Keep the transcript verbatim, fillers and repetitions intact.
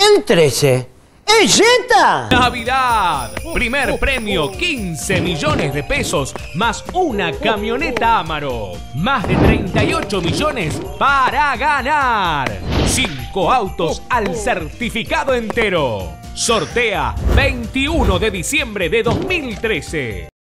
El trece. ¡Es Jetta! ¡Navidad! Primer premio, quince millones de pesos más una camioneta Amaro. Más de treinta y ocho millones para ganar. Cinco autos al certificado entero. Sortea veintiuno de diciembre de dos mil trece.